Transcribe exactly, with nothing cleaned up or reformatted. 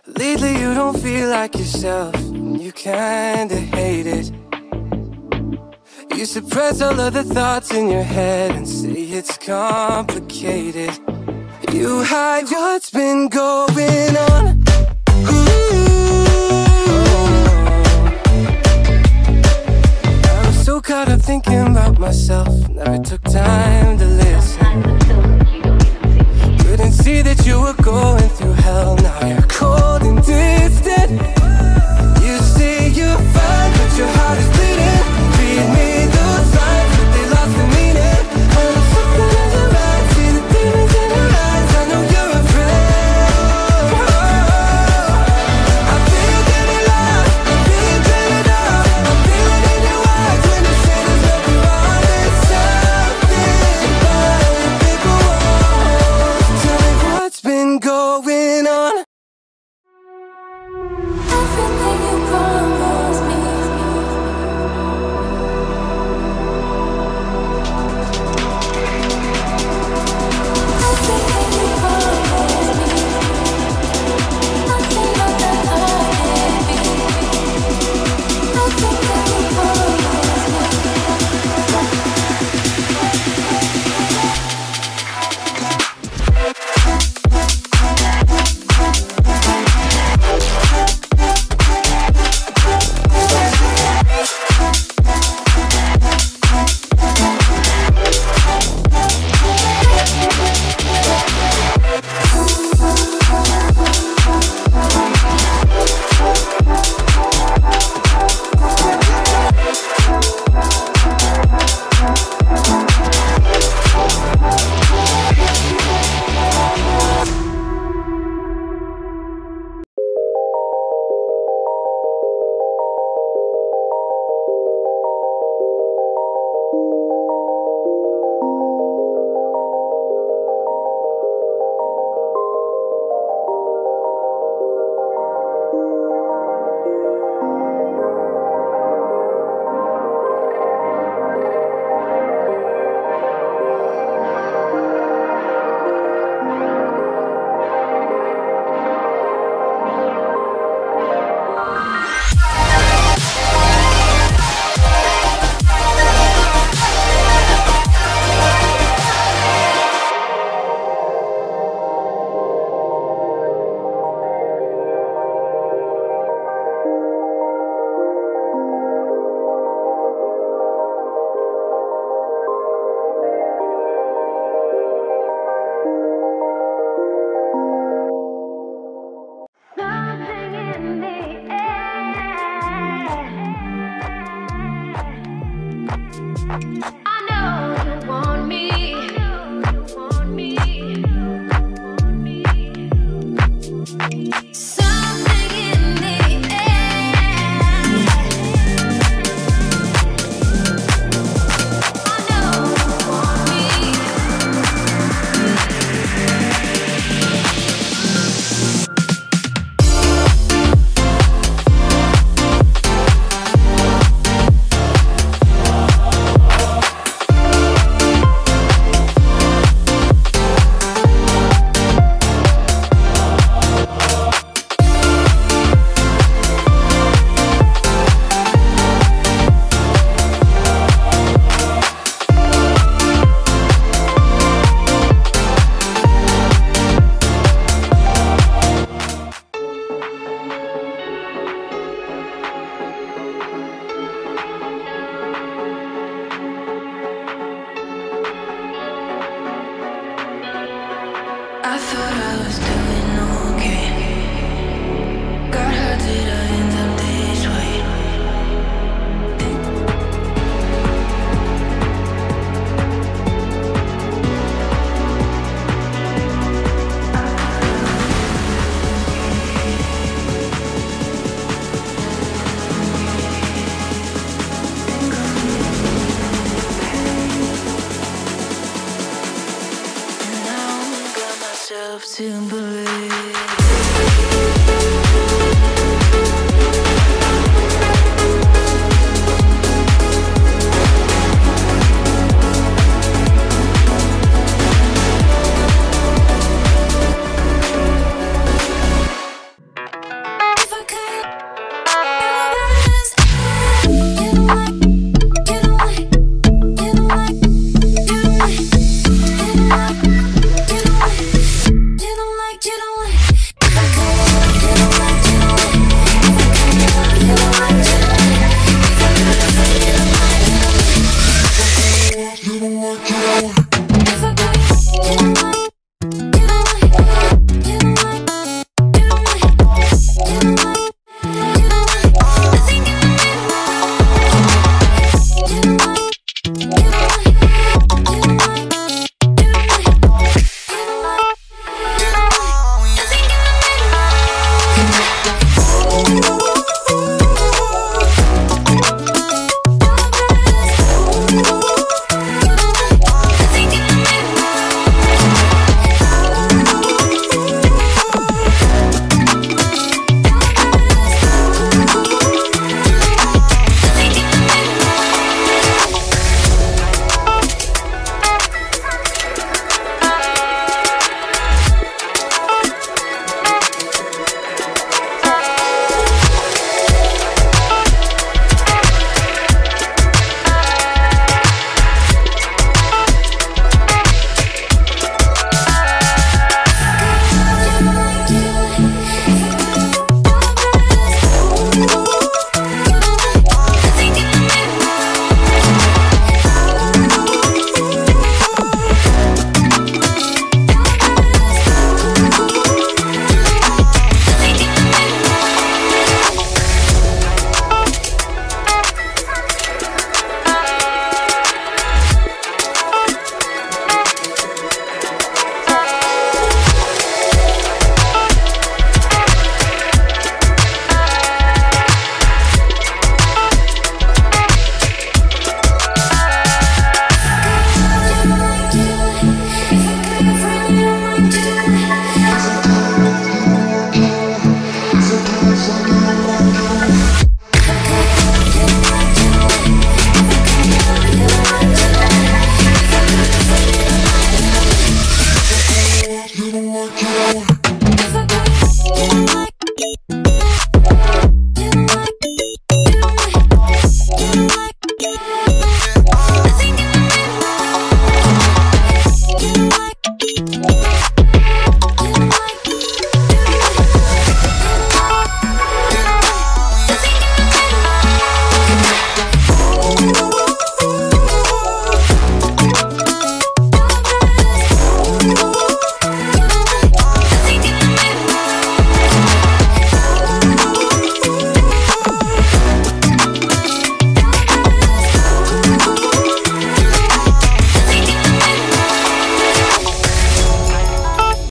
Lately you don't feel like yourself, and you kinda hate it. You suppress all of the thoughts in your head and say it's complicated. You hide what's been going on. I was so caught up thinking about myself, never took time to listen. Couldn't see that you were going through hell, now you're cold and distant. You say you're fine, but your heart is bleeding. Read me those lines, but they lost the meaning. And I'm something in your eyes, see the demons in your eyes. I know you're afraid. I feel getting lost, I feel getting up. I feel it in your eyes when you say there's nothing wrong. There's something but big walls. Tell me what's been going on. Everything you promised me. Everything you promised me. Nothing but that I can be. Nothing that you promised me. Something in the air. I know you want me. Something in the air. I know you want me. I thought I was doing okay. God, how did I end up this way? And I only got myself to believe.